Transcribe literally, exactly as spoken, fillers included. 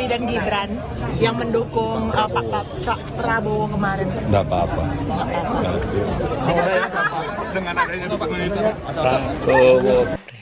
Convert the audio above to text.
dan Gibran yang mendukung uh, Pak, Pak, Pak Prabowo kemarin? Nggak apa-apa. Dengan adanya Pak Prabowo